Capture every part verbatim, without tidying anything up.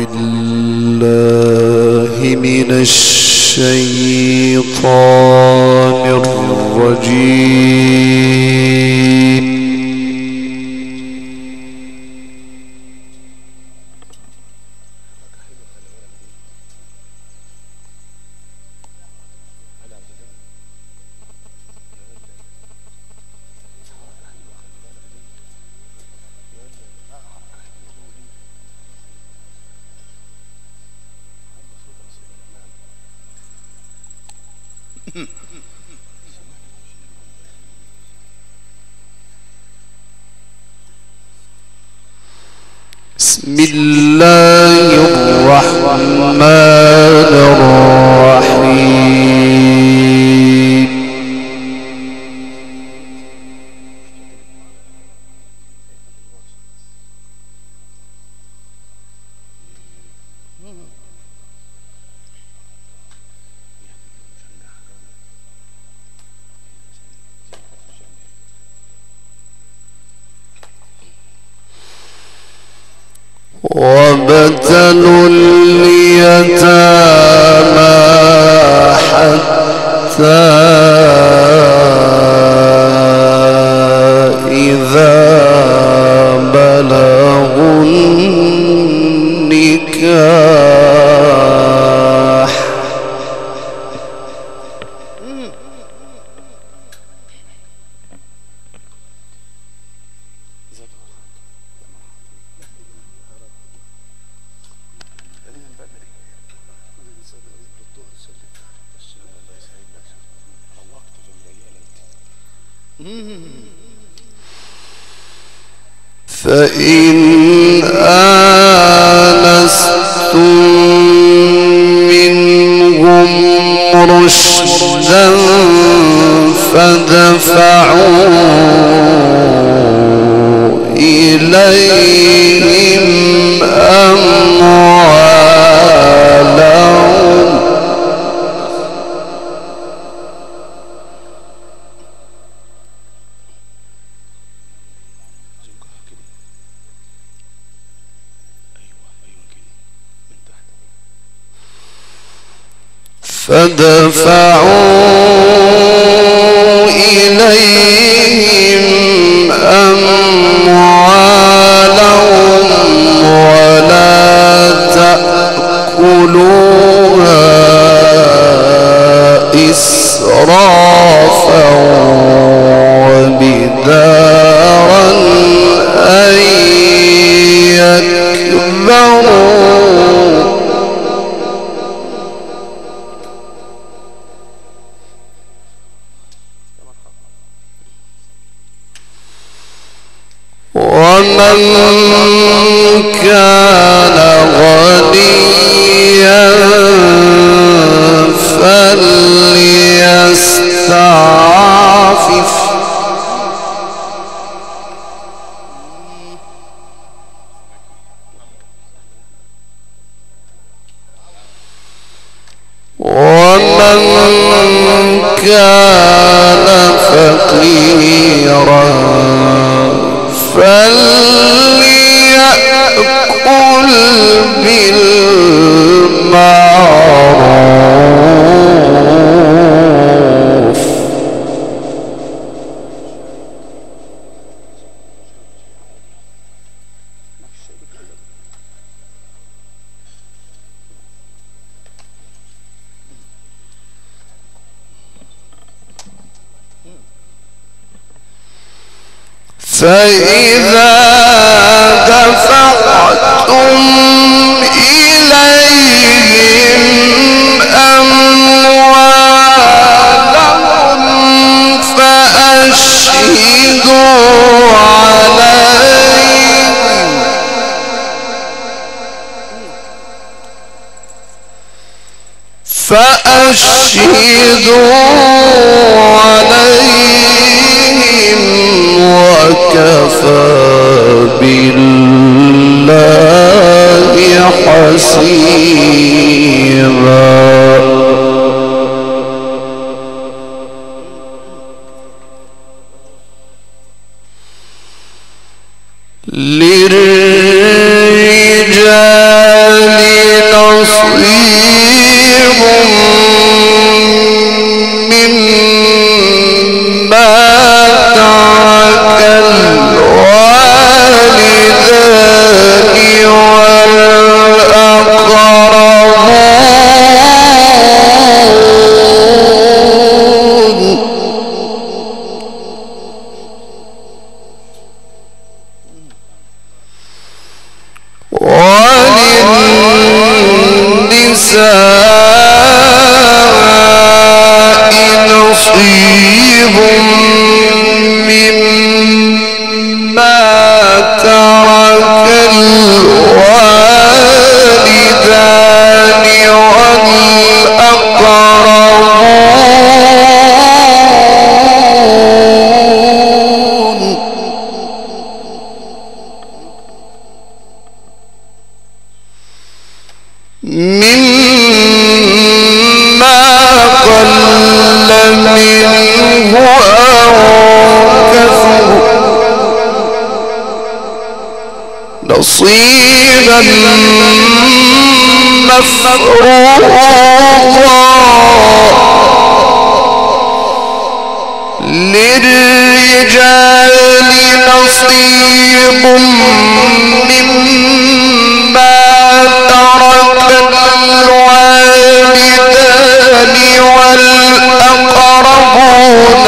بالله من الشيطان الرجيم. بسم الله الرحمن الرحيم. وابتلوا اليتامى حتى إذا بلغوا النكاح فإن آنستم منهم رشدا فادفعوا إليهم أموالهم فادفعوا إليهم أموالهم ولا تأكلوها إسرافا وبدارا أن يكبروا ومن كان غنيا فليستعفف ومن كان فقيرا فليأكل بالمعروف فإذا دفعتم إليهم أموالهم فأشهدوا عليهم فأشهدوا عليهم وكفى بالله حسيبا. للرجال نصيبا مفروضا للرجال نصيب مما ترك الوالدان والأقربون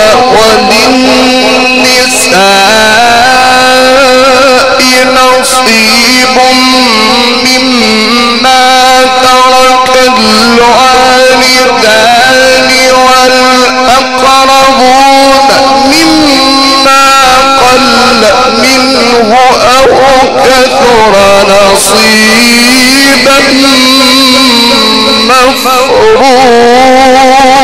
وللنساء نصيب مما ترك الوالدان والأقربون مما قل منه أو كثر نصيبا مفروضا.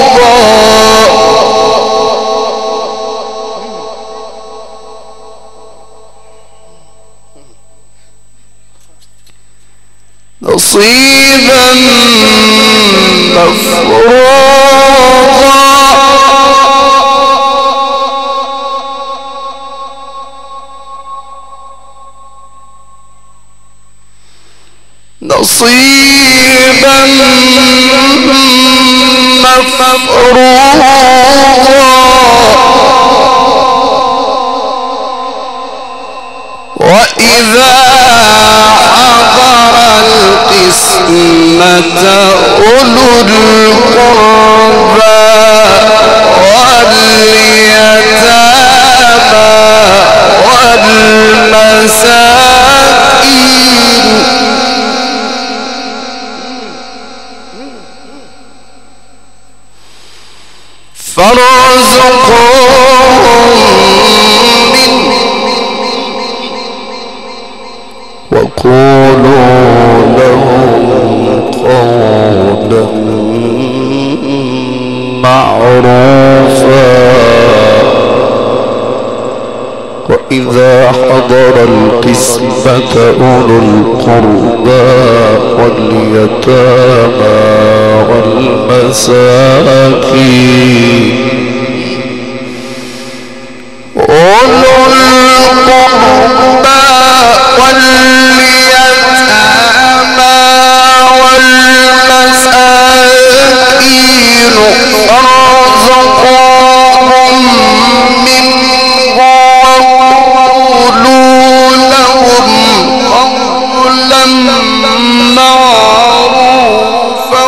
نصيبا مفروضا نصيبا مفروضا وإذا حضر القسمة أولو القربى واليتامى والمساكين فارزقوهم منه وقولوا لهم قولا معروفا وإذا حضر القسمة أولو القربى واليتامى والمساكين أولو القربى واليتامى والمساكين فارزقوهم منه وقولوا لهم قولا معروفا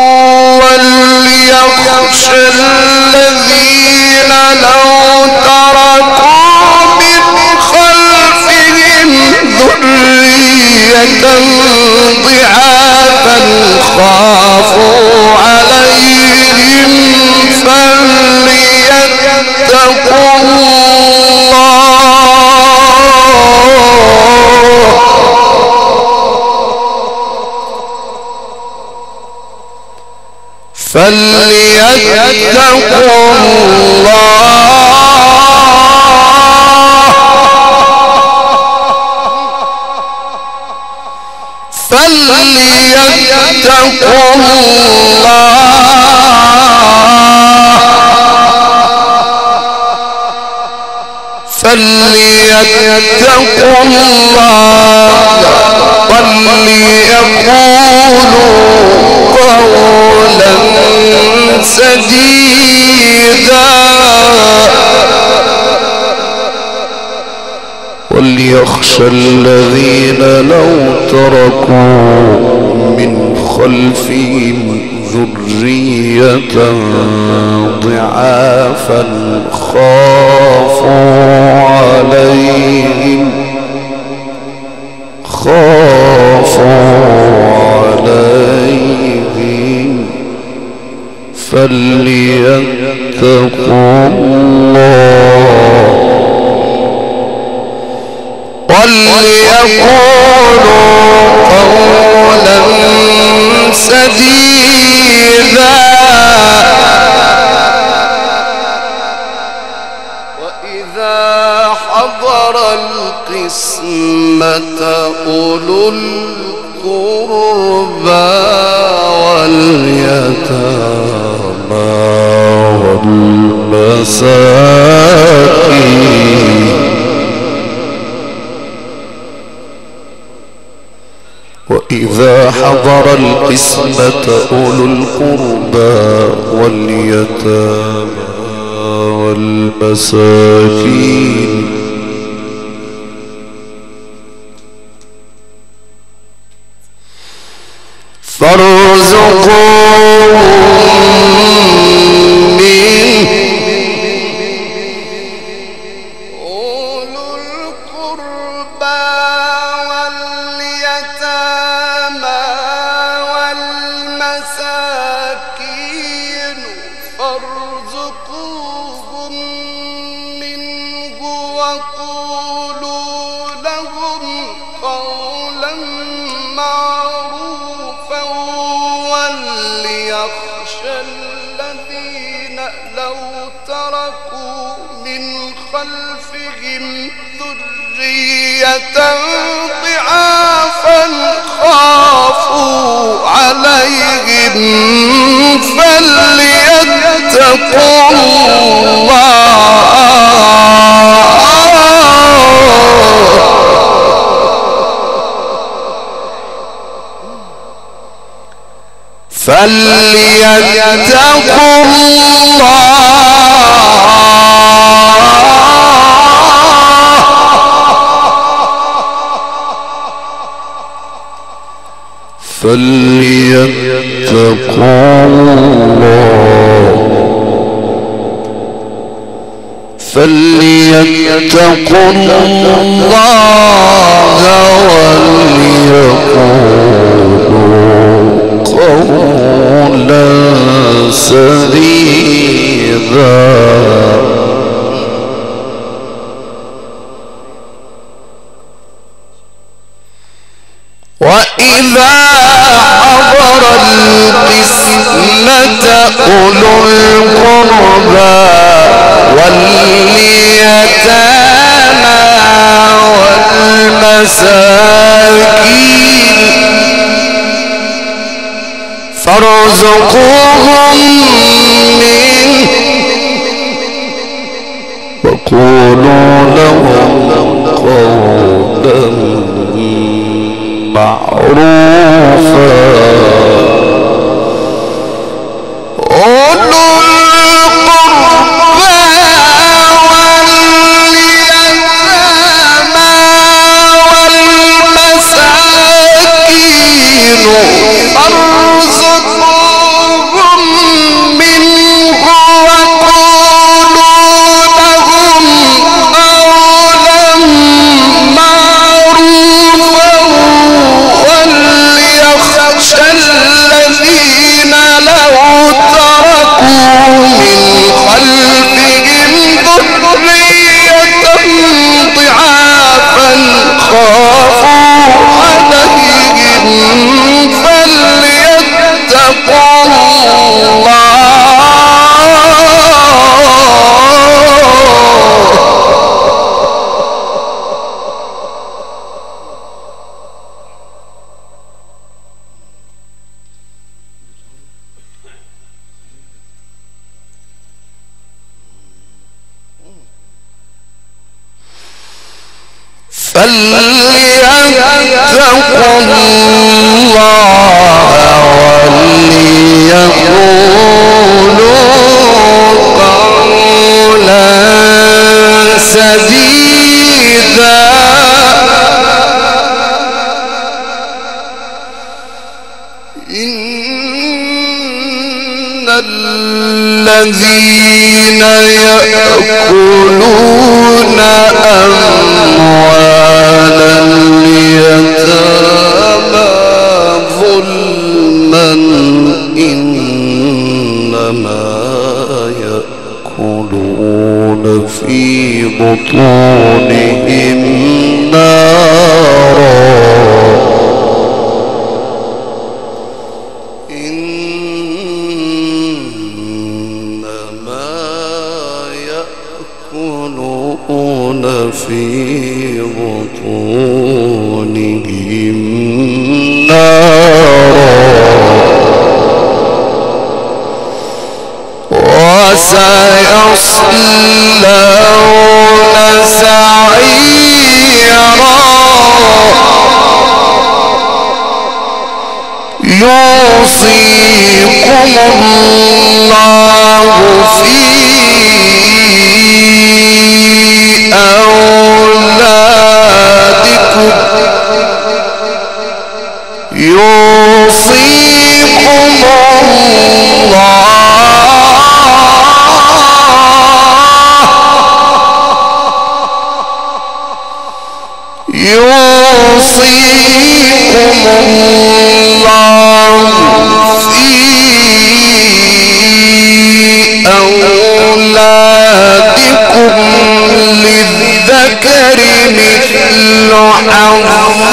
وليخشى الذين لو تركوا من خلفهم ذرية ضعافا خافوا عليهم فليتقوا فليتقوا الله فليتقوا الله فليتقوا الله وليقولوا قولا قولا سديدا وليخشى الذين لو تركوا من خلفهم ذرية ضعافا خافوا عليهم خافوا عليهم فليتقوا الله وليقولوا قولا سديدا وإذا حضر القسمة أولو القربى واليتامى والمساكين وإذا حضر القسمة أولو القربى واليتامى والمساكين فارزقوهم منه أولو القربى واليتامى والمساكين فارزقوهم منه وقولوا لهم قولا معروفا وليخشى الذين لو تركوا من خلفهم ذرية ضعافا خافوا عليهم فليتقوا فليتقوا الله فليتقوا الله فليتقوا الله وليقولوا قولا سديدا وإذا حضر القسمة أولو القربى واليتامى والمساكين فارزقوهم منه وقولوا لهم قولا معروفا أولو القربى واليتامى والمساكين فارزقوهم منه وقولوا لهم قولا معروفا وليخشى الذين لو تركوا من خلفهم ذرية ضعافا خافوا عليهم فليتقوا الله فليتقوا الله وليقولوا إن الذين يأكلون أموال اليتامى ظلما إنما يأكلون في بطونهم نارا في بطونهم نارا وسيصلون سعيرا يوصيكم الله في أولادكم يوصيكم الله يوصيكم الله في أولادكم للذكر مثل حظ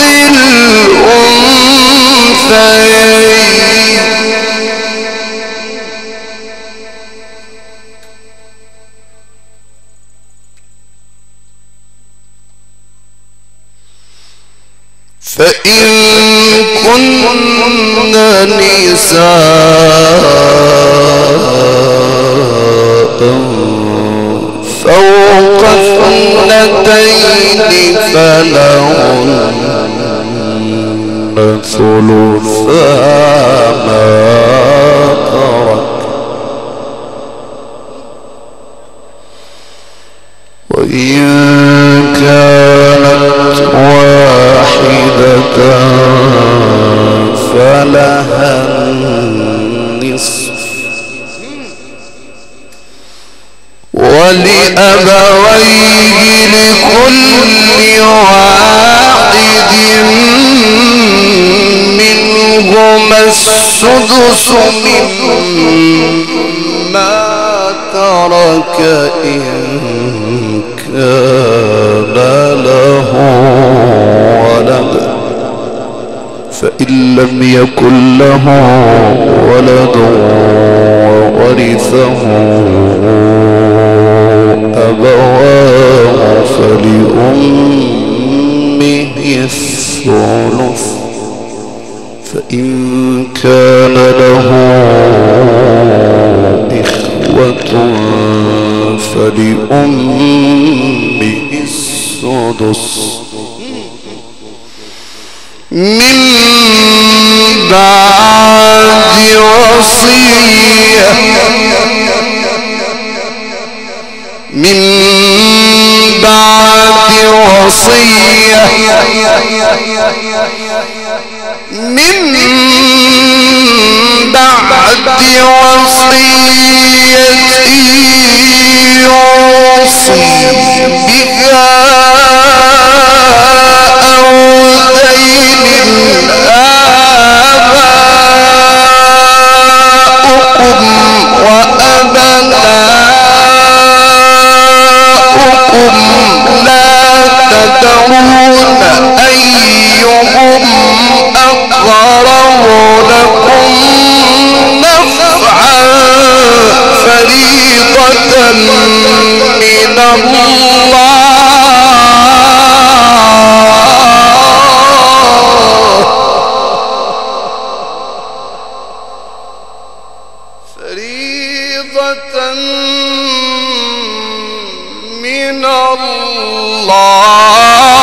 الأنثيين فإن كن نساء فوق اثنتين فلهن ثلثا ما ترك وإن كانت واحدة فلها النصف ولأبويه لكل واحد منهما السدس مما ترك إن كان له ولد فإن لم يكن له ولد وورثه أبواه فلأمه الثلث فإن كان له إخوة فلأمه السدس من بعد وصية من بعد وصية من بعد وصية يوصي بها أو دين آباؤكم وأبناؤكم لا تدرون أيهم أقرب لكم نفعا فريضة من الله فريضة من الله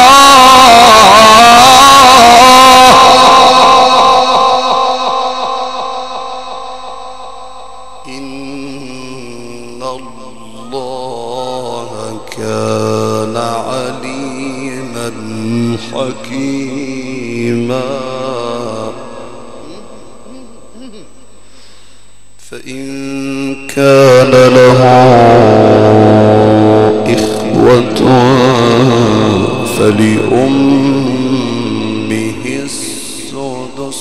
إن الله كان عليما حكيما فإن كان له إخوة فلأمه السدس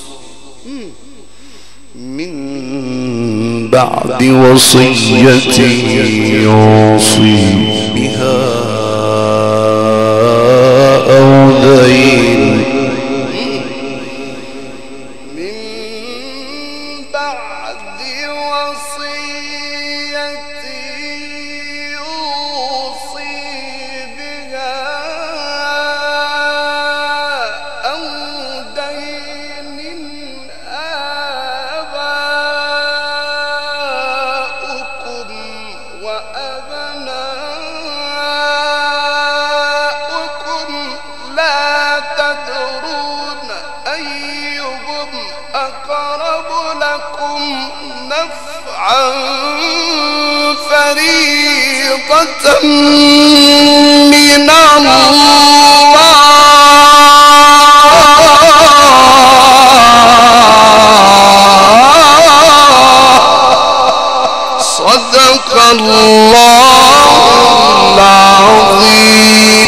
من بعد وصية يوصي بها أو دين فريضة من الله صدق الله العظيم.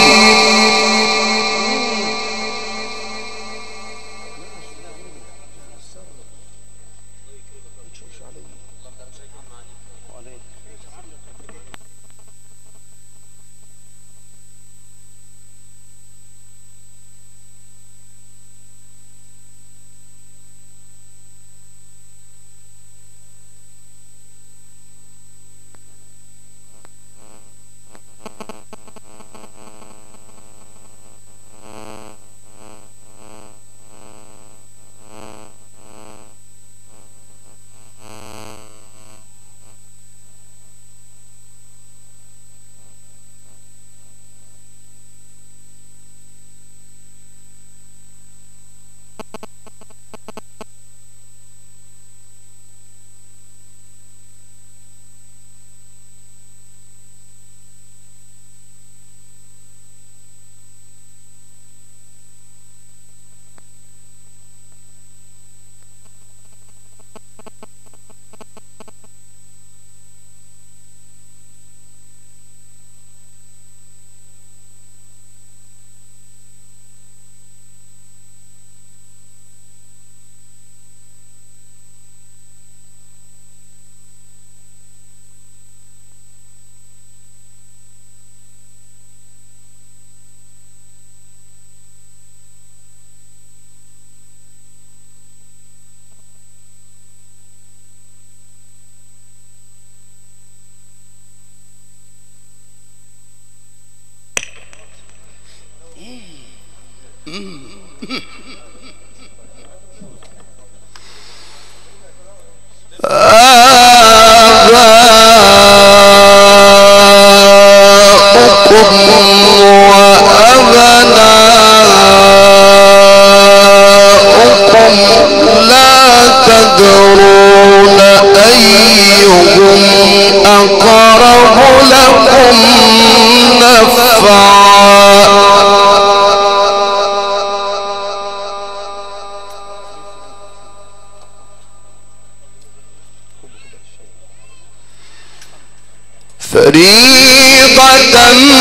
فريضة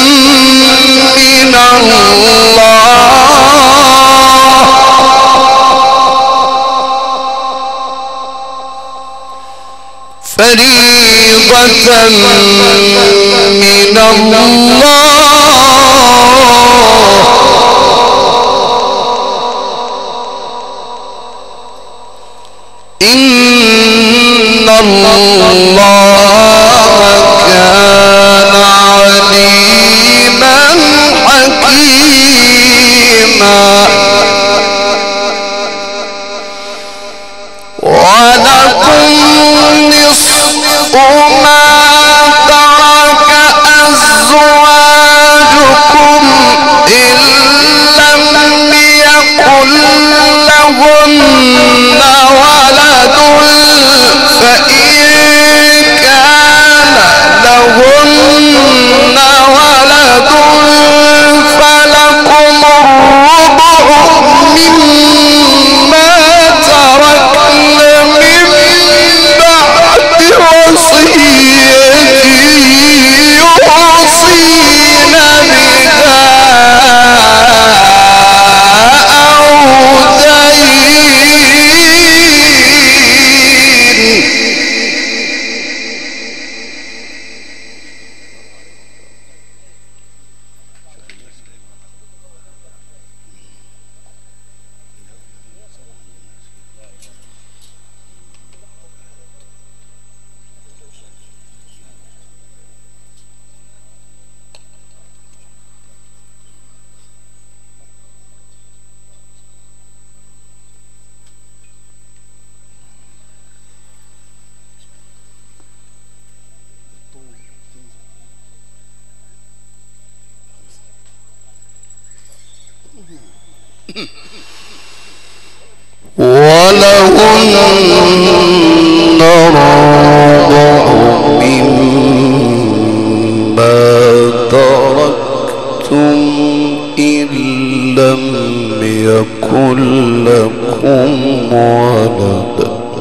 من الله فريضة من الله إن الله كان عليما حكيما ولكم نصف ما ترك أزواجكم إن لم يكن لهن ولد فإن كان لهن ولد فلكم الربع مما تركن من بعد ولهن ربع مما تركتم إن لم يكن لكم ولد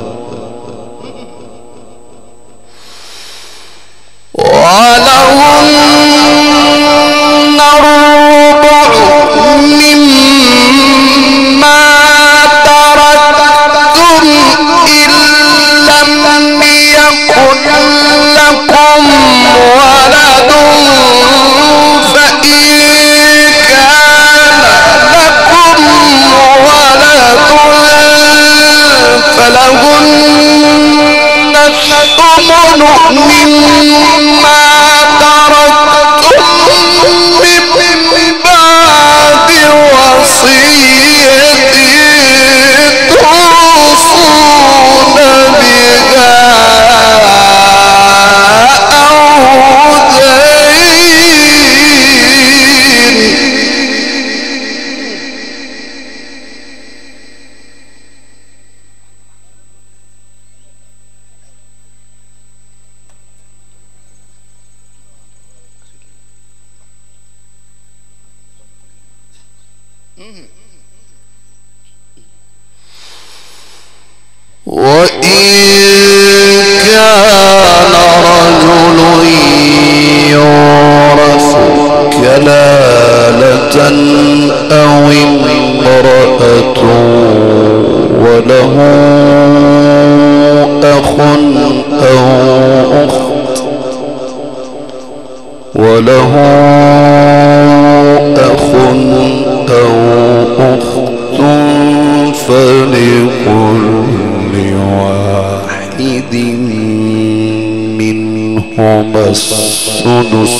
ولهن الربع مما تركتم إن لم يكن لكم ولد فإن كان لكم ولد فلهن الثمن مما تركتم من بعد وصية توصون بها أو دين. وإن كان رجل يورث كلالة أو امرأة وله أخ أو أخت وله أخ أو أخت فلكل واحد منهما السدس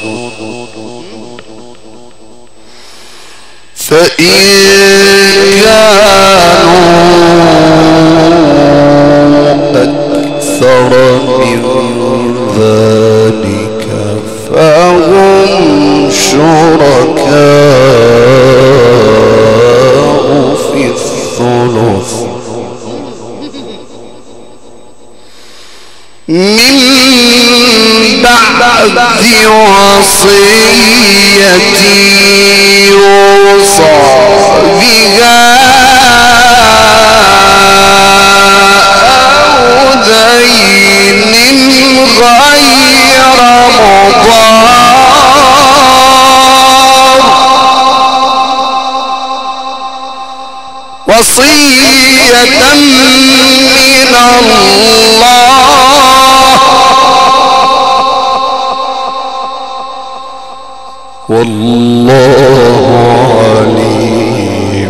فإن كانوا أكثر من ذلك فهم شركاء في الثلث من بعد وصية يوصى بها أو دين غير مضار وصية من الله والله عليم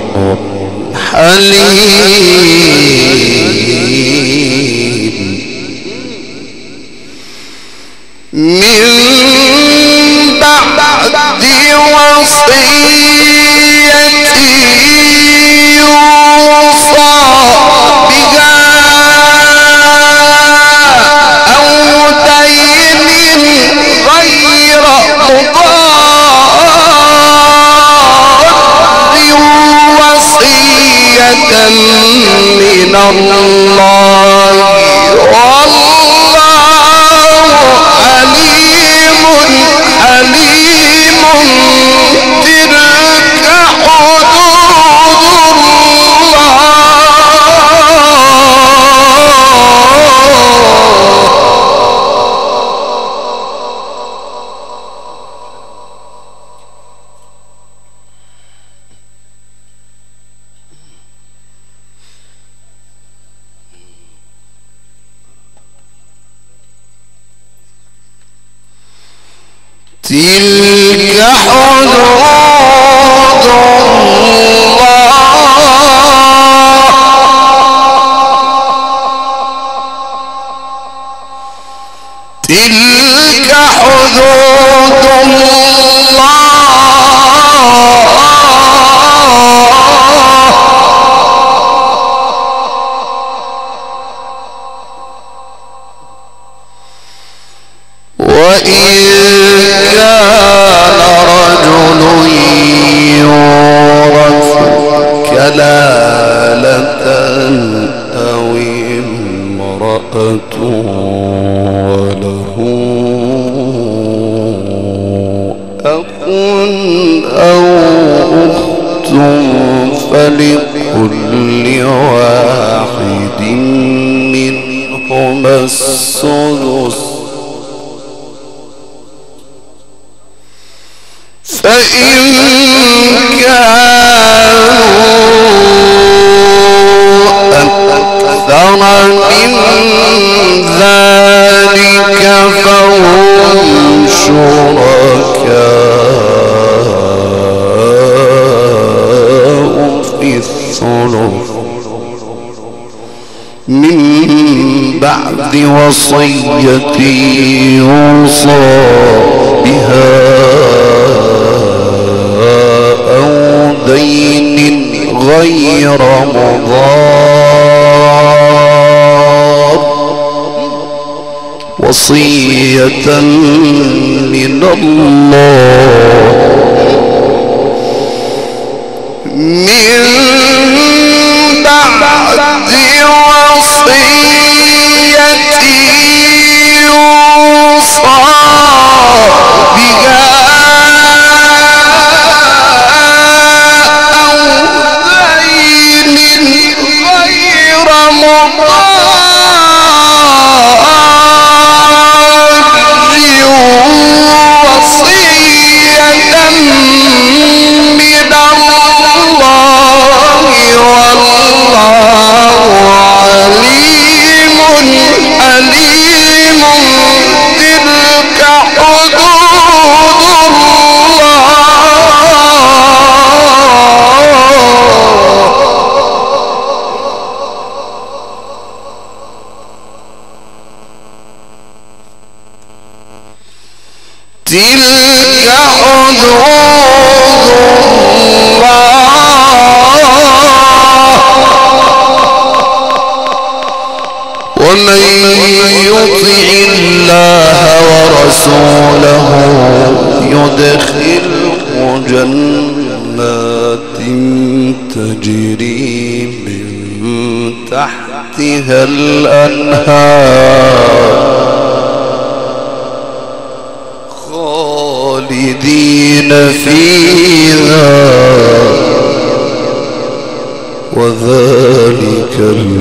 حليم. من بعد وصية يوصى بها أو دين غير مضار وصية من الله والله عليم حليم. تلك حدود تلك حدود الله تلك حدود الله وإن كان رجل يورث وله أخ أو أخت فلكل واحد منهما السدس فإن كانوا أكثر من ذلك فهم شركاء في الثلث من بعد وصية يوصى بها أو دين غير مضار وصية من الله من بعد وصية يوصى بها أو دين غير مضار وصية من الله والله عليم حليم تلك حدود تلك حدود ومن يطع الله ورسوله يدخله جنات تجري من تحتها الأنهار خالدين فيها وذلك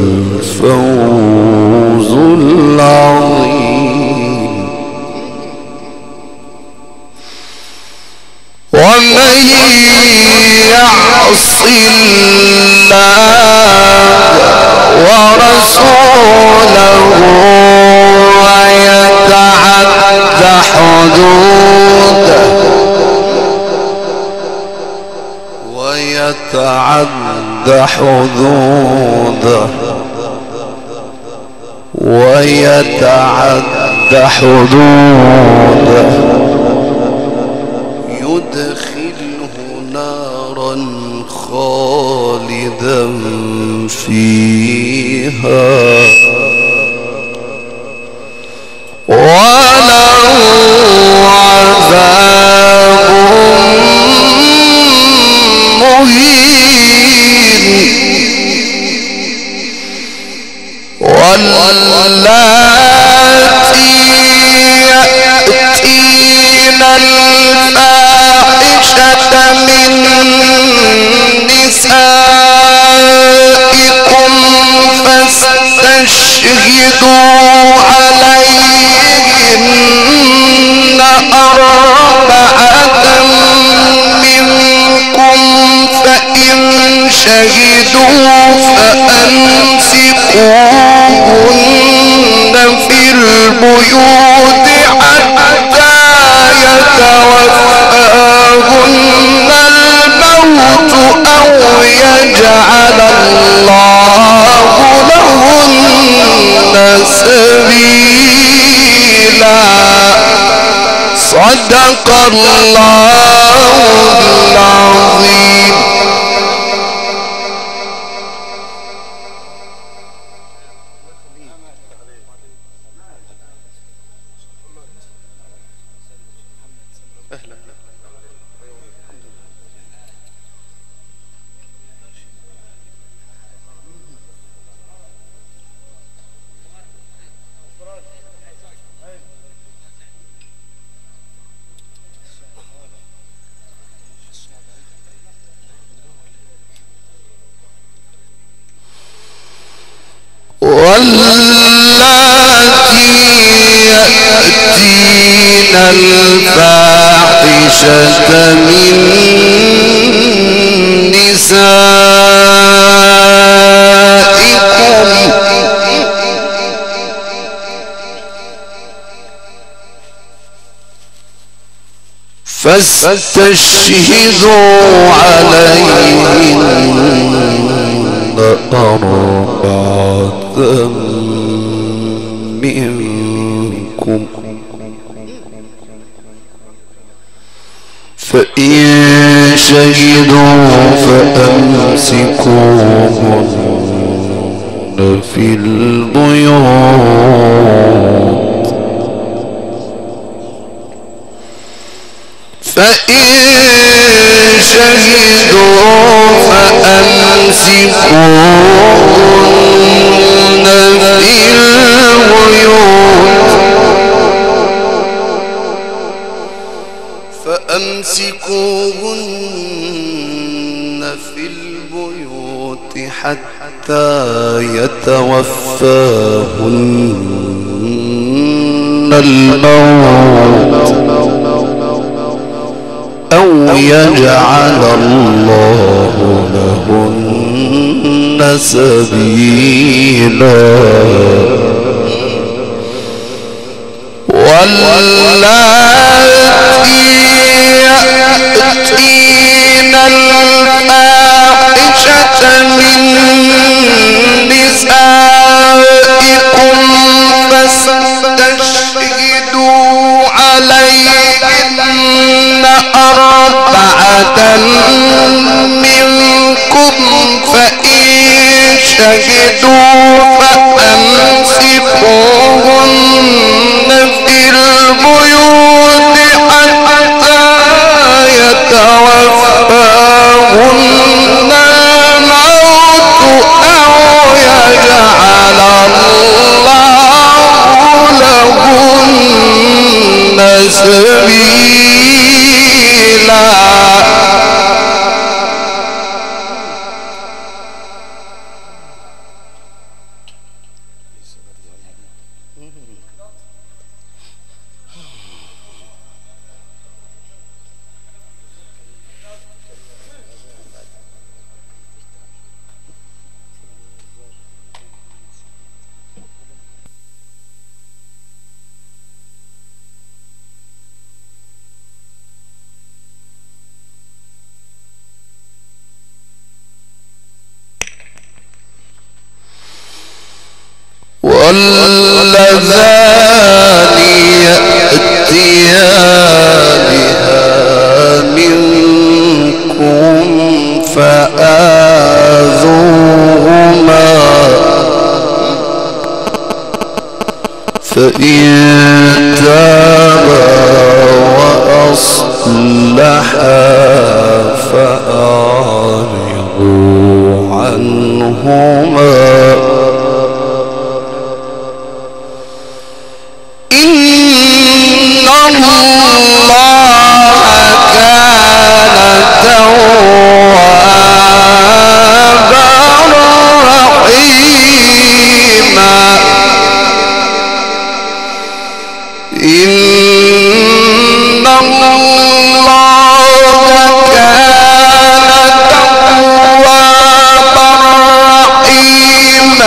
الفوز العظيم ومن يعص الله ورسوله ويتعد حدوده ويتعد حدوده ويتعد حدوده يدخله نارا خالدا فيها وله عذاب مهين واللاتي يأتين الفاحشة من نسائكم فاستشهدوا عليهن أربعة منكم فإن شهدوا فأمسكوهن في البيوت حتى يتوفاهن الموت أو يجعل الله لهن سبيلا صدق الله العظيم. واللاتي يأتين الفاحشة من نسائكم فاستشهدوا عليهن أربعة منكم فإن شهدوا فأمسكوهن في البيوت فإن شهدوا فأمسكوهن في البيوت فأمسكوهن في البيوت حتى يتوفاهن الموت أو يجعل الله لهن سبيلا واللاتي يأتين الفاحشة من نسائكم فاستشهدوا عليهن أربعة منكم فإن شهدوا فأمسكوهن في البيوت حتى يتوفاهن الموت أو يجعل الله لهن سبيلا واللذان يأتيانها منكم فآذوهما فإن تابا وأصلحا فأعرضوا عنهما إن الله كان توابا رحيما إن الله كان توابا رحيما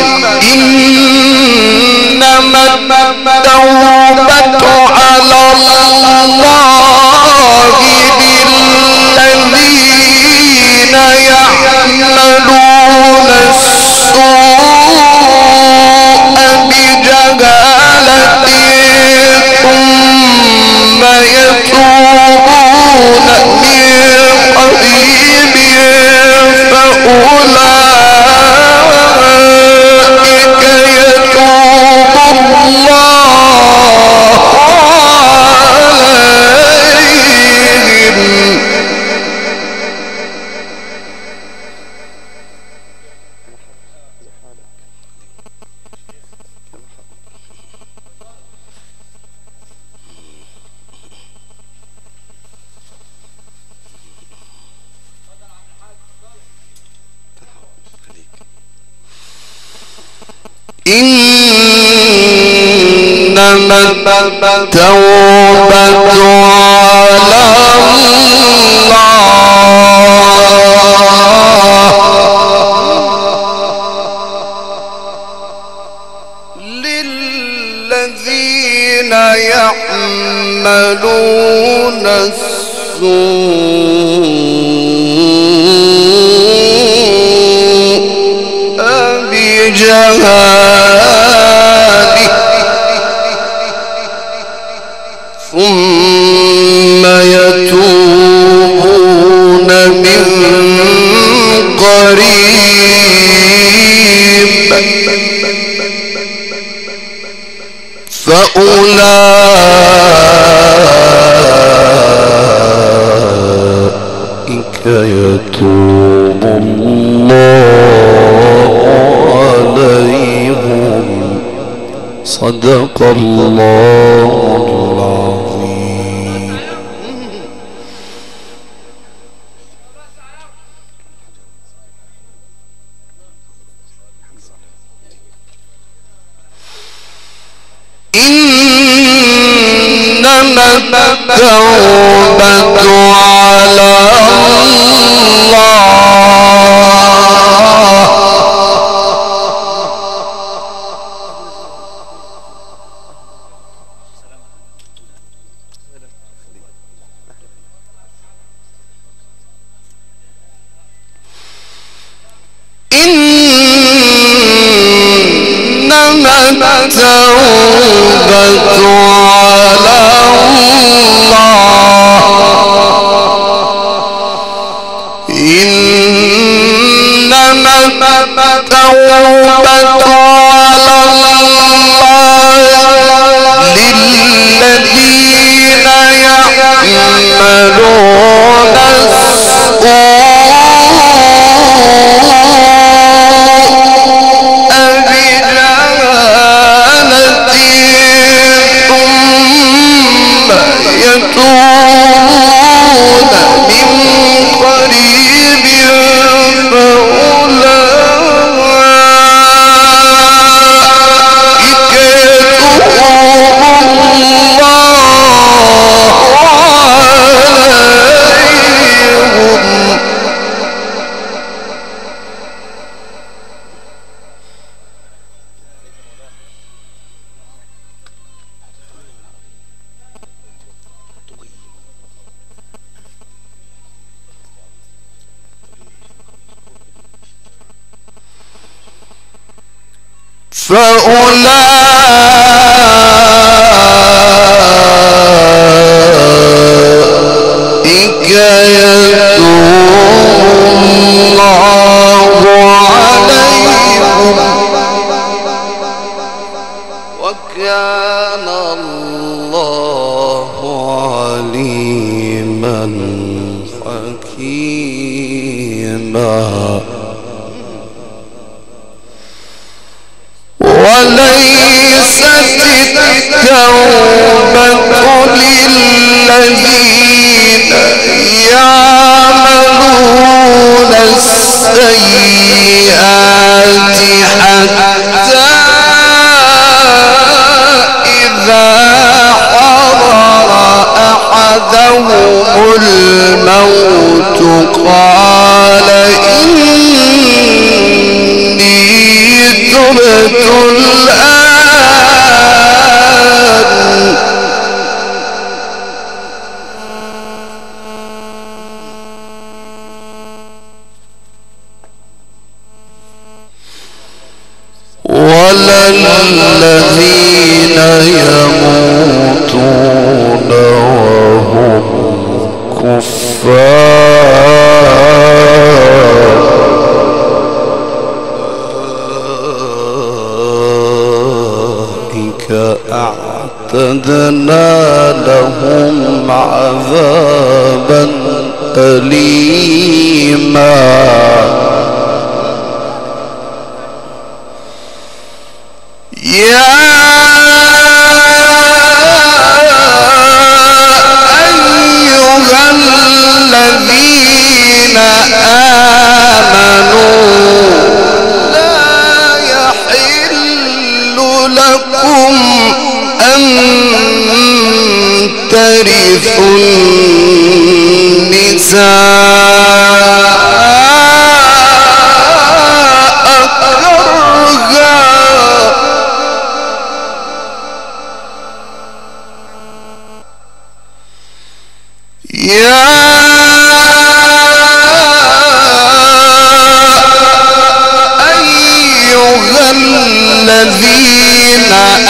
إنما التوبة على الله للذين يعملون السوء بجهالة ثم يتوبون من قريب فأولئك يتوب الله عليهم إنما التوبة على للذين يعملون السوء بجهالة ثم يتوبون من قريب فأولئك يتوب الله عليهم صدق الله العظيم. إنما التوبة على الله إنما التوبة على الله إنما التوبة على الله للذين يعملون السوء فأولئك يتوب الله عليهم وكان الله عليما حكيما. وليست التوبة للذين يعملون السيئات حتى إذا حضر أحدهم الموت قال إني تبت الآن وللذين يموتون وهم كفار أولئك أعتدنا لهم عذابا أليما. يا أيها الذين آمنوا لا يحل لكم أن ترثوا النساء كرها يا أيها الذين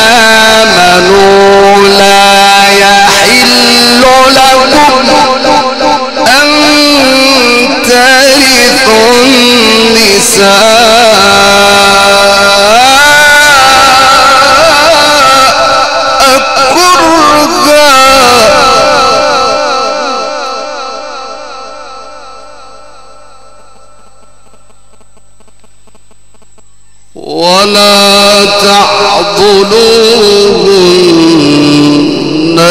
آمنوا لا يحل لكم أن ترثوا النساء كرها ولا تعضلوهن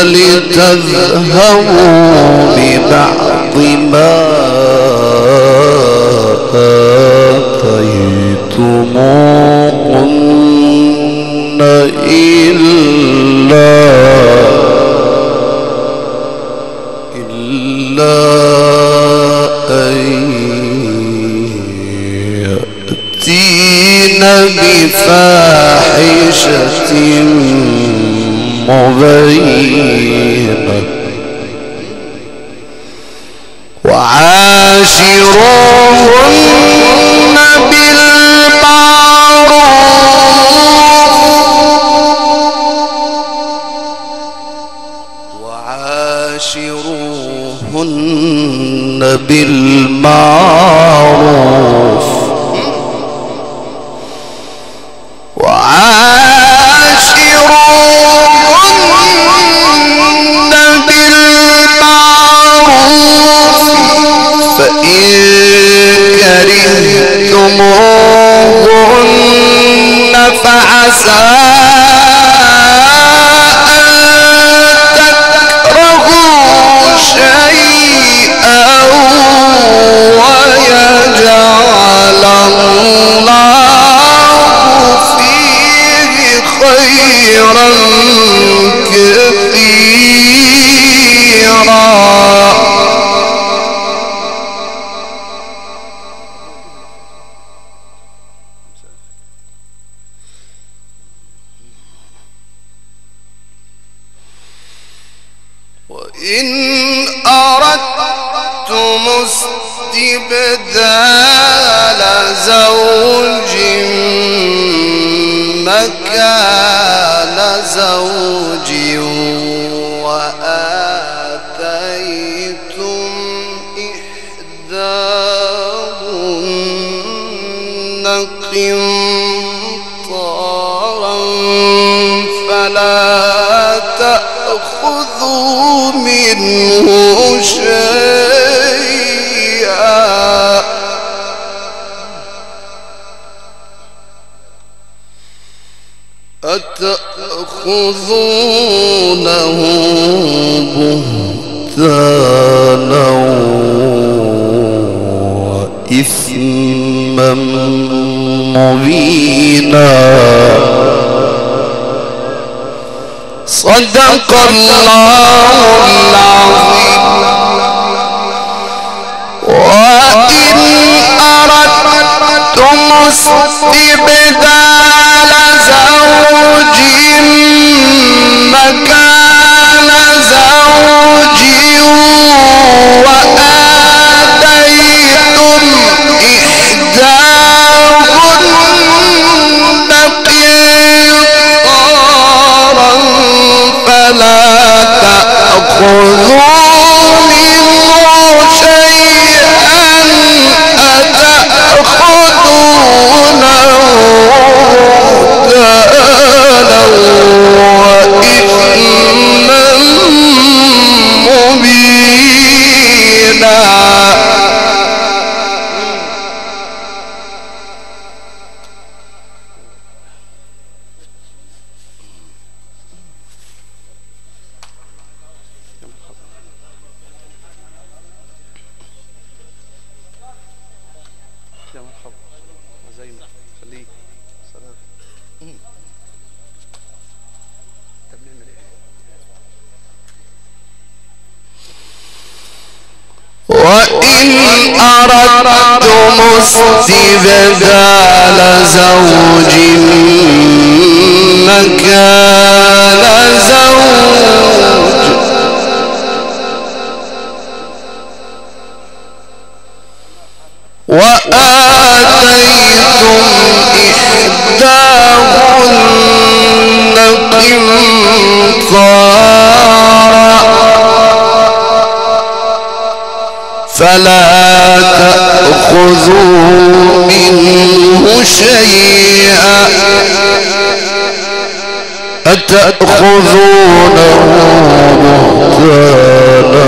لتذهبوا ببعض ما آتيتموهن إلا إلا أن يأتين بفاحشة مبينة وعاشروهن بالمعروف وعاشروهن بالمعروف وعاشروهن بالمعروف فإن كرهتموهن فعسى أن تكرهوا شيئا ويجعل الله فيه خيرا كثيرا وإن أردتم استبدال زوج مكان زوج وآتيتم إحداهن قنطارا فلا تأخذوا منه شيئا أتأخذونه بهتانا وإثما مبينا صدق الله العظيم وإن أردتم استبدال زوج مكان زوج وآتيتم إحداهن قنطارا فلا تأخذوا منه شيئا أتأخذونه بهتانا وإثما مبينا يا مرحبا زينب خليك سلام وإن أردتم استبدال زوج مكان زوج وآتيتم إحداهن قنطارا فلا تأخذوا منه شيئا أتأخذونه بهتانا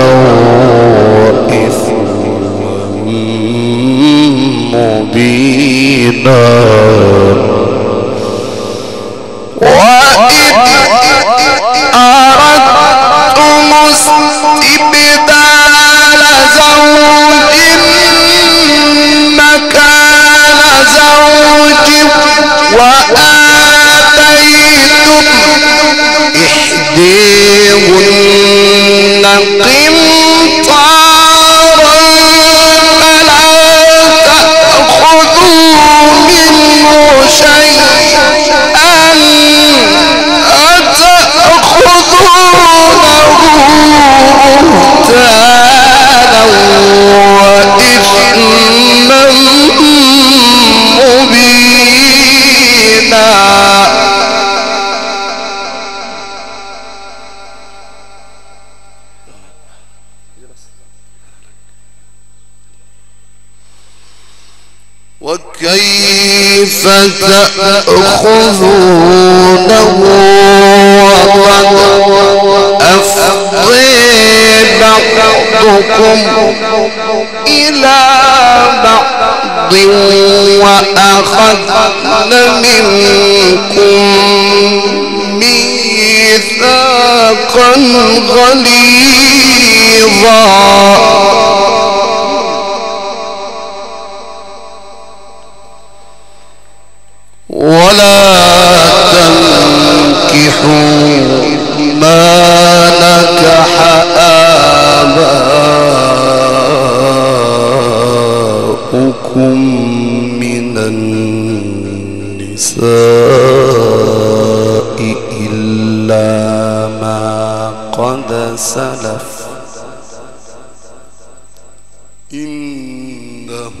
وإثما مبينا وإذ أردتم استبدال زوج مكان زوج وآتيتم إحداهن قنطارا فلا تأخذوا منه شيئا أتأخذونه بهتانا وإثما مبينا وكيف تأخذونه وقد أفضى بعضكم إلى بعض وأخذن منكم ميثاقا غليظا ولا تنكحوا ما نكح آباؤكم من النساء إلا ما قد سلف إنه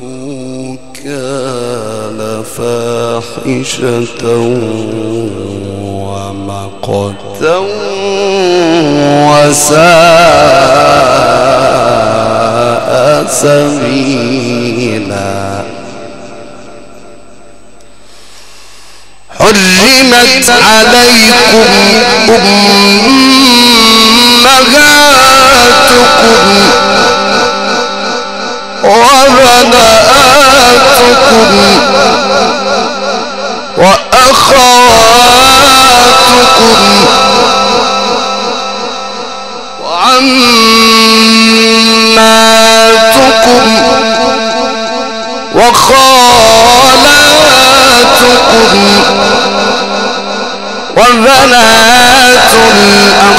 كان فاحشة ومقتا وساء سبيلا حرمت عليكم أمهاتكم وبناتكم وأخواتكم وعماتكم وخالاتكم وبنات الأخ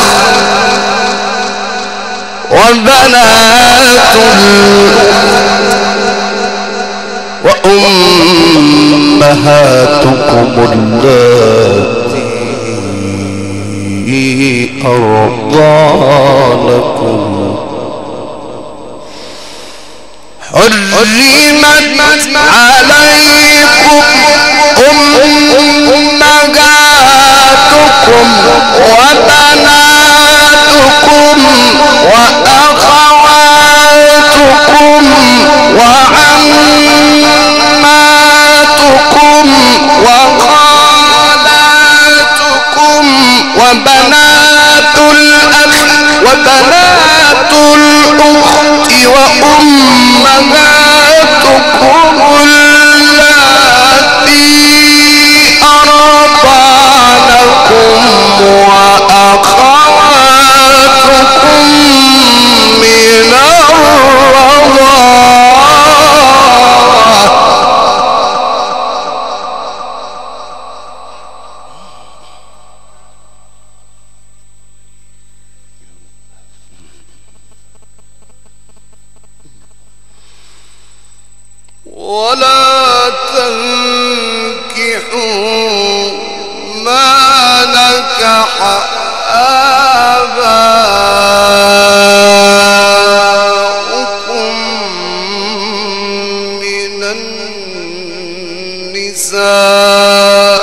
وبنات وأمهاتكم اللاتي أرضانكم حرمت عليكم أمهاتكم وبناتكم وأخواتكم وعماتكم وخالاتكم وبنات الأخ وبنات الأخت وأمهاتكم اللاتي أرضعنكم وأخواتكم من الرضاعة ولا تنكحوا ما نكح آباؤكم من النساء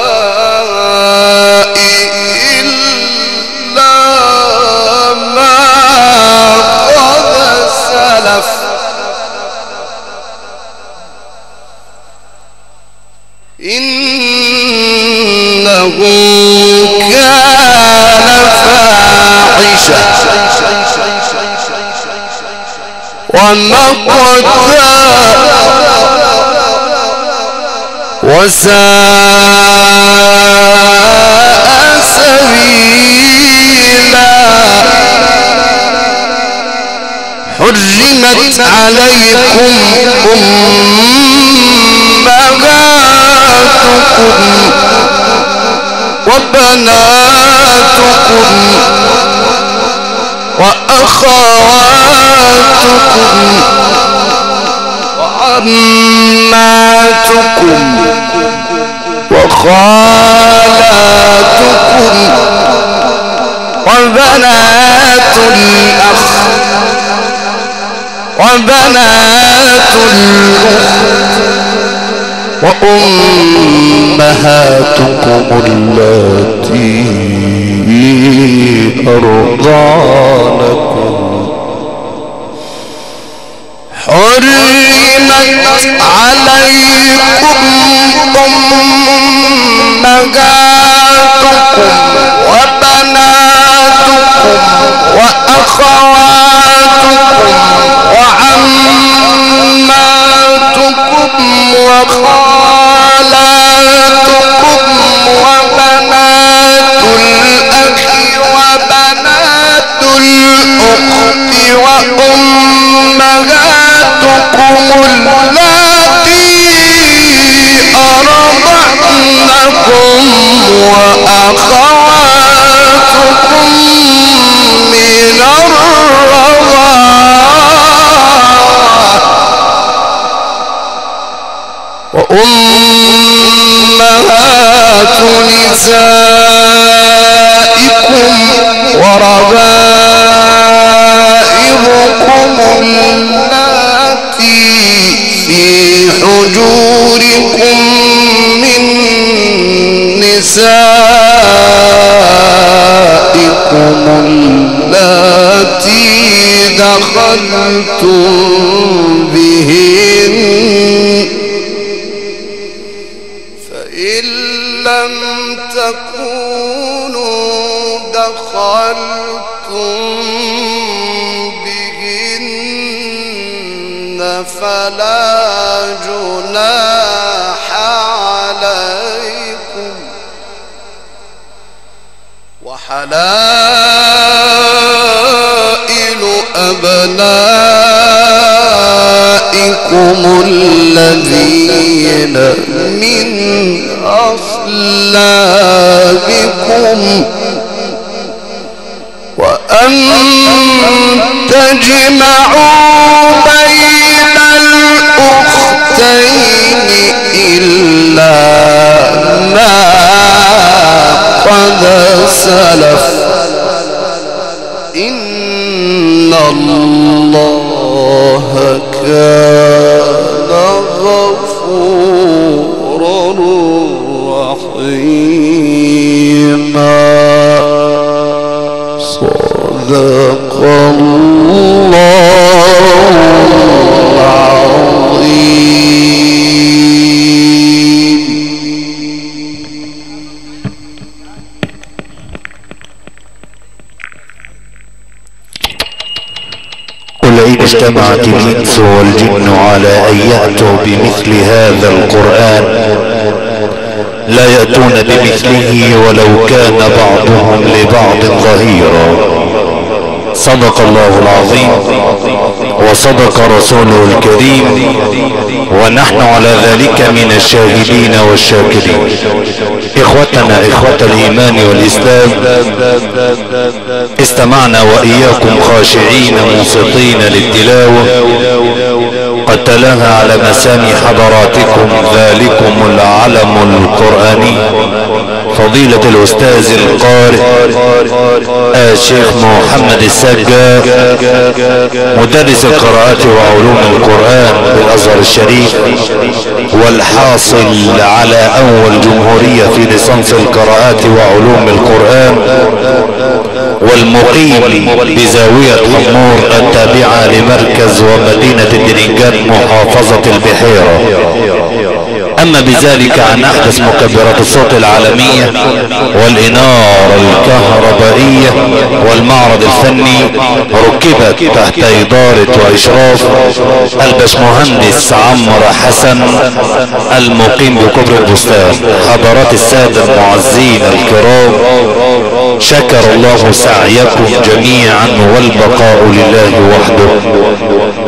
إلا ما قد سلف إنه كان فاحشة ومقتا وساء سبيلا. حرمت عليكم أمهاتكم وبناتكم وأخواتكم وعماتكم وخالاتكم وبنات الأخ وبنات الأخت وأمهاتكم اللاتي أرضعنكم. حرمت عليكم أمهاتكم وبناتكم وأخواتكم وعماتكم وخالاتكم وبنات الأخ وبنات الأخت وأمهاتكم اللاتي أرضعنكم وأخواتكم من الرضاعة وأمهات نسائكم وربائبكم اللاتي في حجوركم من نسائكم اللاتي دخلتم بهن فإن لم تكونوا دخلتم بهن فلا جناح عليكم وحلائل أبنائكم الذين من أصلابكم وأن تجمعوا بين الأختين إلا ما قد سلف إن الله كان غفورا رحيما. صدق الله العظيم. قل إن اجتمعت الإنس والجن على أن يأتوا بمثل هذا القرآن لا يأتون بمثله ولو كان بعضهم لبعض ظهيرا. صدق الله العظيم وصدق رسوله الكريم ونحن على ذلك من الشاهدين والشاكرين. اخوتنا اخوة الايمان والاسلام، استمعنا واياكم خاشعين منصتين للتلاوة قد تلاها على مسامع حضراتكم ذلكم العلم القرآني فضيلة الأستاذ القارئ الشيخ محمد السجاد مدرس القراءات وعلوم القرآن بالأزهر الشريف، والحاصل على أول جمهورية في ليسانس القراءات وعلوم القرآن، والمقيم بزاوية حمور التابعة لمركز ومدينة الدرنجات محافظة البحيرة. اما بذلك عن احدث مكبرات الصوت العالمية والانارة الكهربائية والمعرض الفني ركبت تحت ادارة واشراف الباشمهندس عمرو حسن المقيم بكبر البستان. حضرات السادة المعزين الكرام، شكر الله سعيكم جميعا والبقاء لله وحده.